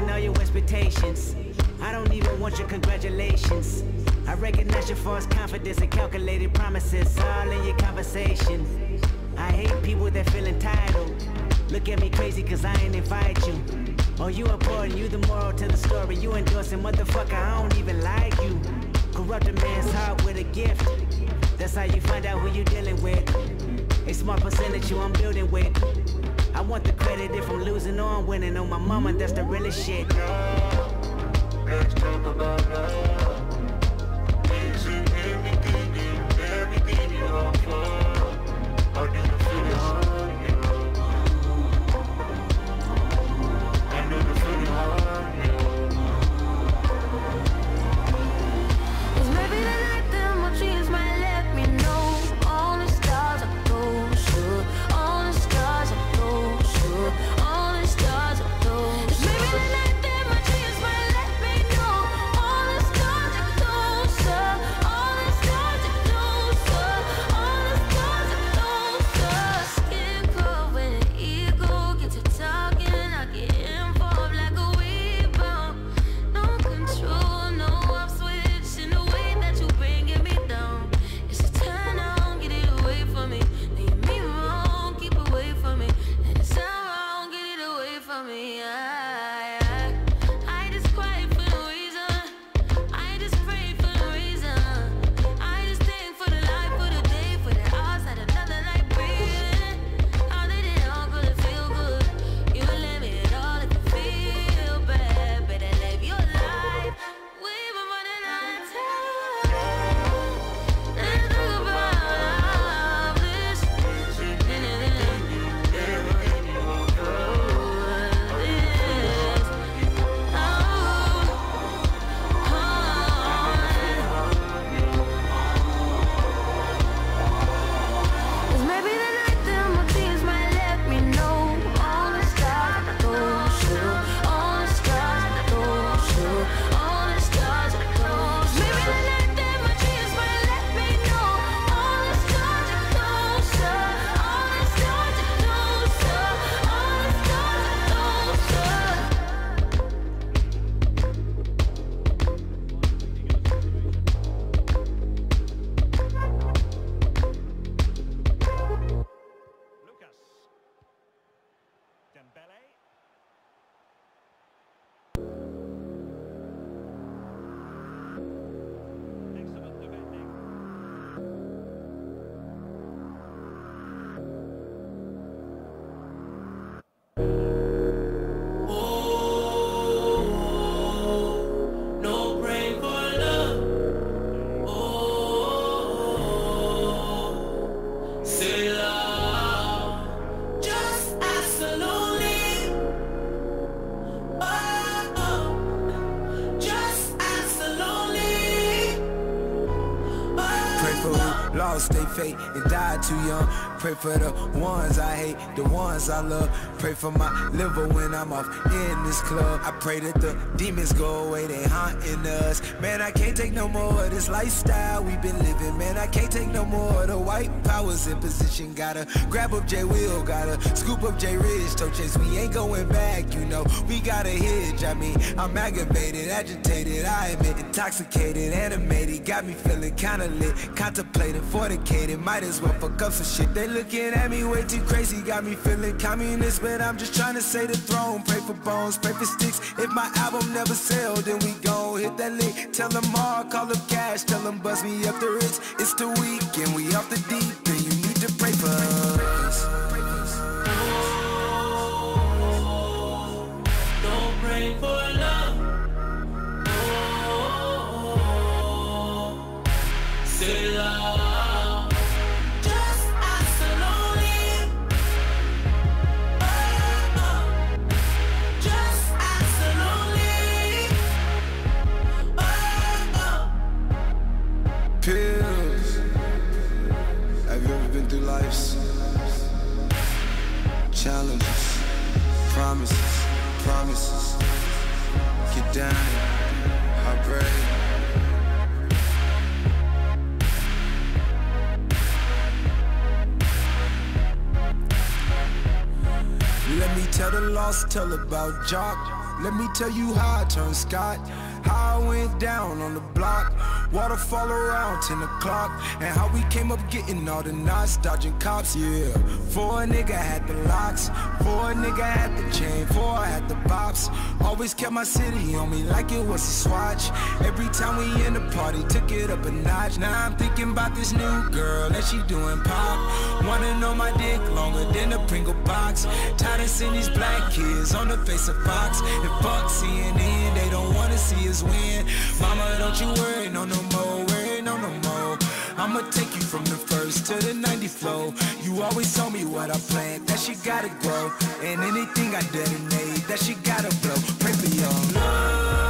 exceeding all your expectations. I don't even want your congratulations. I recognize your false confidence and calculated promises all in your conversation. I hate people that feel entitled. Look at me crazy cause I ain't invite you. Oh, you important, you the moral to the story. You endorsing, motherfucker, I don't even like you. Corrupt a man's heart with a gift. That's how you find out who you dealing with. A small percentage you I'm building with. I want the credit if I'm losing or I'm winning. On my mama, that's the realest shit. Let's talk about love. Is it everything you offer? Or do you feel it hard, yeah? And do you feel it hard, yeah? 'Cause maybe the night that my dreams might let me know. All the stars are closer. All the stars are closer. All the stars are closer. Maybe the night that my dreams might let me know. All the stars are closer. All the stars are closer. All the stars are closer. Skin cold when the ego gets to talking. I get involved like a weed bomb. No control, no off switch in the way that you bringing me down. It's a turn on, get it away from me. Leave me wrong, keep away from me. And it's wrong, get it away from me. I just quiet for no reason. I just pray for no reason. I just think for the life, for the day, for the hours that another night breathing. All that it all gonna feel good. You let me at all if you feel bad. Better live your life. We've been running out of time. Let's talk about all this. Cause maybe the night that my dreams might let me know. All the stars are closer. All the stars are closer. All the stars are closer. Maybe the night that my dreams might let me know. All the stars are closer. All the stars are closer. All the Lucas Dembele. Excellent defending. No brain for love. Oh, say love. Just absolutely. Oh, just absolutely. Pray for who lost they fate and died too young. Pray for the ones I hate, the ones I love. Pray for my liver when I'm off in this club. I pray that the demons go away, they haunting us. Man, I can't take no more of this lifestyle we've been living. Man, I can't take no more of the white powers in position. Gotta grab up J Will, gotta scoop up J Ridge. Toe chase, we ain't going back, you know. We got a hitch, I mean, I'm aggravated, agitated, I admit. Intoxicated, animated, got me feeling kinda lit. Contemplating, fornicated, might as well fuck up some shit. They looking at me way too crazy, got me feeling communist, but I'm just trying to say the throne. Pray for bones, pray for sticks. If my album never sell, then we gon' hit that lick. Tell them all, call up cash, tell them buzz me up the ritz. It's the weekend, we off the deep, and you need to pray for us. Don't pray for love. Oh, say love. Just absolutely. Oh, just absolutely. Oh. Pills. Have you ever been through life's challenges, promises, promises? Get down, heartbreak. Let me tell tell the lost, tell about Jock. Let me tell you how I turned Scott. How I went down on the block, waterfall around 10 o'clock, and how we came up getting all the knots, dodging cops, yeah. 4 nigga had the locks, 4 nigga had the chain, 4 had the bops. Always kept my city on me like it was a swatch. Every time we in the party, took it up a notch. Now I'm thinking about this new girl and she doing pop. Wanna know my dick longer than a Pringle box. Tired of seeing these black kids on the face of Fox. And fuck CNN, they don't wanna see us win. Mama, don't you worry, no more, worry, no more. I'ma take you from the first to the 90 flow. You always told me what I plant, that shit gotta grow. And anything I detonate, that shit gotta blow. Pray for your love.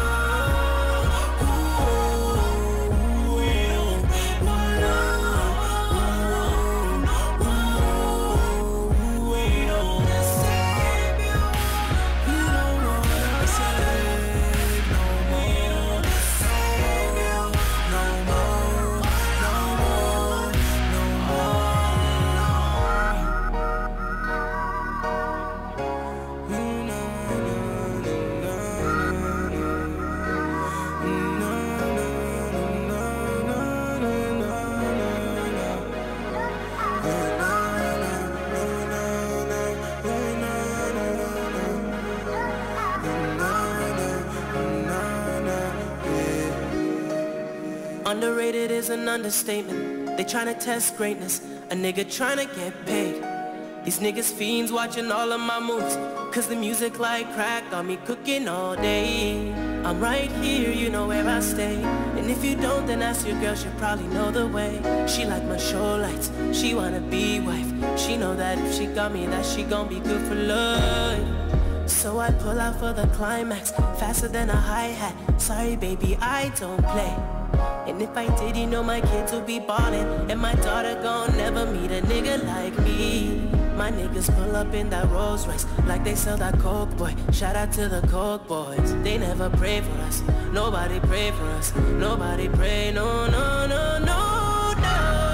Underrated is an understatement. They tryna test greatness, a nigga tryna get paid. These niggas fiends watching all of my moves, cause the music like crack got me cooking all day. I'm right here, you know where I stay. And if you don't, then ask your girl, she'll probably know the way. She like my show lights, she wanna be wife. She know that if she got me, that she gon' be good for life. So I pull out for the climax, faster than a hi-hat. Sorry baby, I don't play. And if I did, you know my kids will be ballin', and my daughter gon' never meet a nigga like me. My niggas pull up in that Rolls Royce like they sell that Coke, boy. Shout out to the Coke boys. They never pray for us, nobody pray for us. Nobody pray, no, no, no, no, no.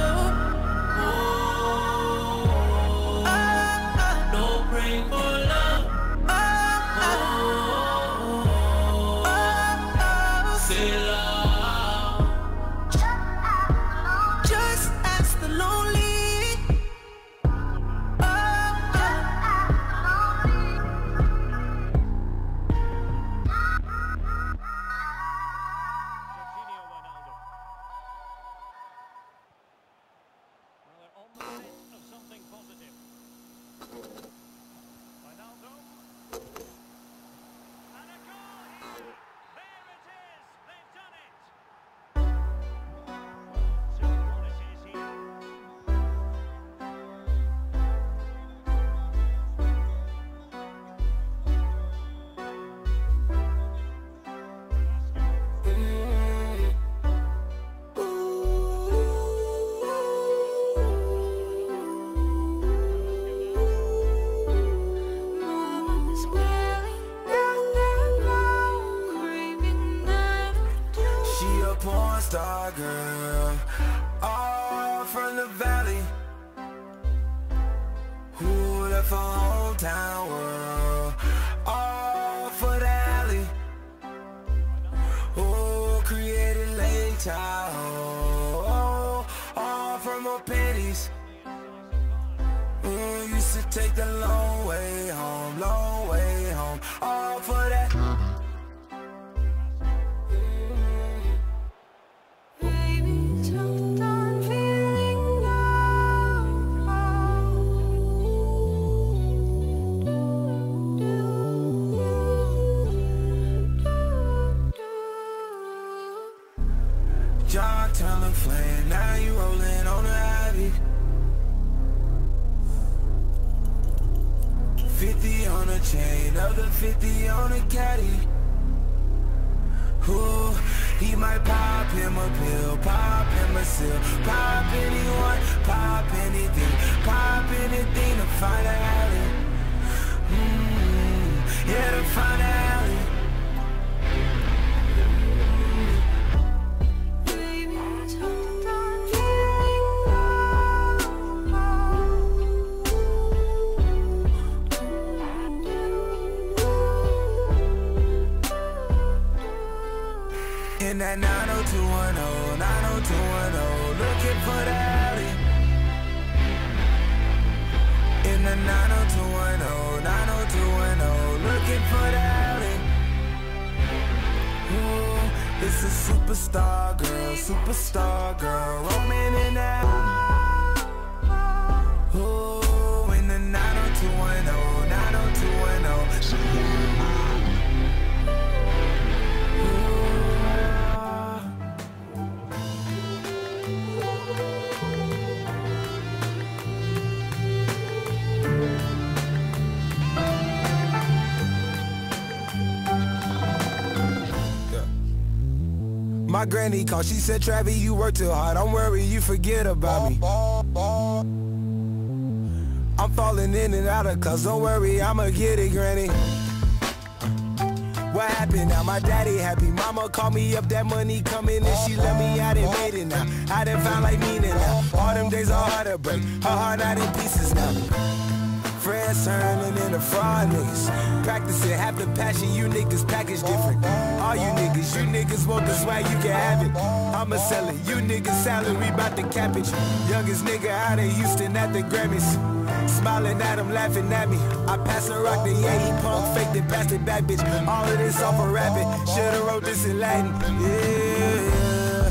No praying for love. Say love. Just ask the lonely. Star girl, all from the valley, who left her hometown world, all for the alley, who created Lake Tahoe, all from her panties, who used to take the long way home, all for that. Telling flame, now you rolling on the Ivy. 50 on a chain, other 50 on a caddy. Ooh, he might pop him a pill, pop him a seal, pop anyone, pop anything to find an alley. Yeah, to find an alley. In that 90210, 90210, looking for the alley. In the 90210, 90210, looking for the alley. Ooh, it's a superstar girl, roaming in that. Ooh, in the 90210, 90210. My granny called, she said, Travis, you work too hard, don't worry, you forget about me. I'm falling in and out of class, don't worry, I'ma get it, granny. What happened now? My daddy happy, mama called me up, that money coming and she let me out and made it now. I done found like meaning now, all them days are hard to break, her heart out in pieces now. Friends turning into fraud niggas, practicing half the passion, you niggas package different. All you niggas want the swag, you can have it. I'ma sell it, you niggas salary bout to cap it. Youngest nigga out in Houston at the Grammys, smiling at him, laughing at me. I pass a rock to he punk, faked it, passed it back, bitch. All of this off a rabbit, should've wrote this in Latin. Yeah.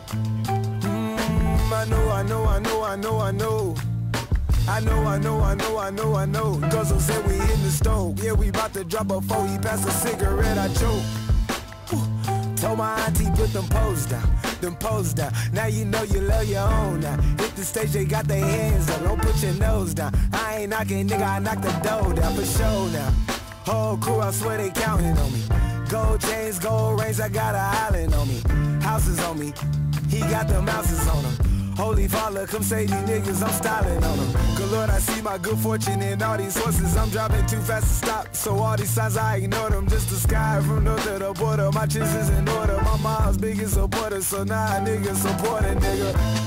I know. Guzzle said we in the stove. Yeah, we bout to drop a 4. He passed a cigarette, I choke. Told my auntie put them poles down. Now you know you love your own now. Hit the stage, they got their hands up. Don't put your nose down. I ain't knocking, nigga, I knock the door down for sure now. Whole crew, I swear they counting on me. Gold chains, gold rings, I got an island on me. Houses on me, he got them houses on him. Holy Father, come say these niggas, I'm styling on them. Good Lord, I see my good fortune in all these horses. I'm driving too fast to stop, so all these signs I ignore them. Just the sky from north to the border, my chips is in order. My mom's biggest supporter, so now a nigga support a nigga.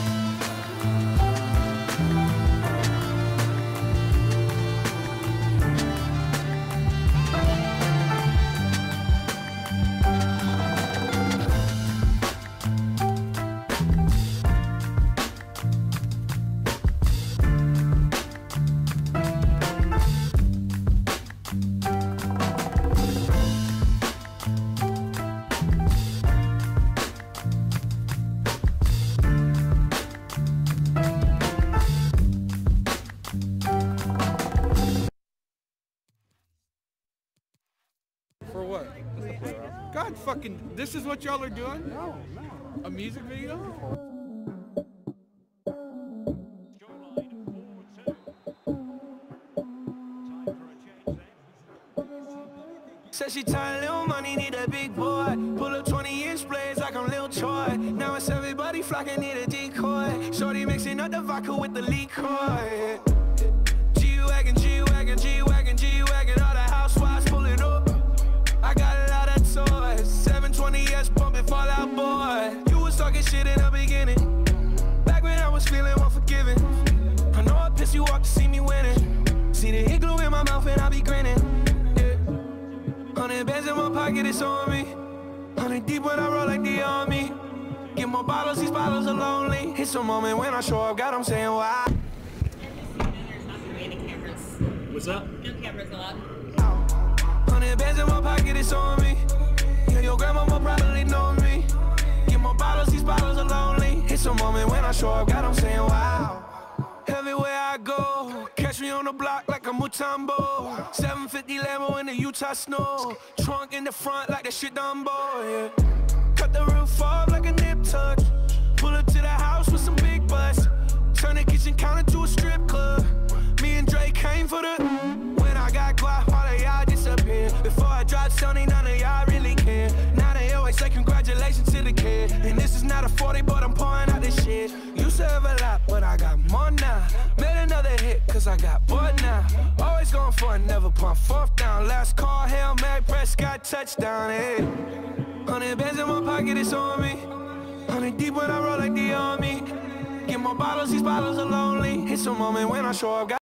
For what? God fucking, this is what y'all are doing? No. A music video? Said she tired, little money, need a big boy. Pull up 20-inch blades like I'm Lil Troy. Now it's everybody flocking, need a decoy. Shorty mixing up the vodka with the liquor. G-Wagon, G-Wagon, G-Wagon, G-Wagon. All the housewives pulling up. I got a lot of toys. 720S pumping Fall Out Boy. You was talking shit in the beginning, back when I was feeling unforgiving. I know I pissed you off to see me winning. See the hit glue in my mouth and I be grinning. 100 bands in my pocket, it's on me. 100 deep when I roll like the army. Get more bottles, these bottles are lonely. It's a moment when I show up, God, I'm saying why. What's up? No cameras allowed. 100 bands in my pocket, it's on me. Yeah, your grandma will probably know me. Get more bottles, these bottles are lonely. It's a moment when I show up, God, I'm saying wow. Everywhere I go, catch me on the block like a Mutombo. 750 Lambo in the Utah snow. Trunk in the front like that shit Dumbo, yeah. Cut the roof off like a nip tuck. Pull up to the house with some big butts. Turn the kitchen counter to a strip club. Me and Drake came for the. When I got guap, all of y'all disappear. Before I dropped Sony, none of y'all really care. Now they always say congratulations to the kid. And this is not a 40, but I'm pouring out this shit. Used to have a lot, but I got more now. Made another hit, cause I got bored now. Always going for it, never pump fourth down. Last call, Hail Mary, Prescott, touchdown, hey. 100 bands in my pocket, it's on me. 100 deep when I roll like the army. Get more bottles, these bottles are lonely. It's a moment when I show up.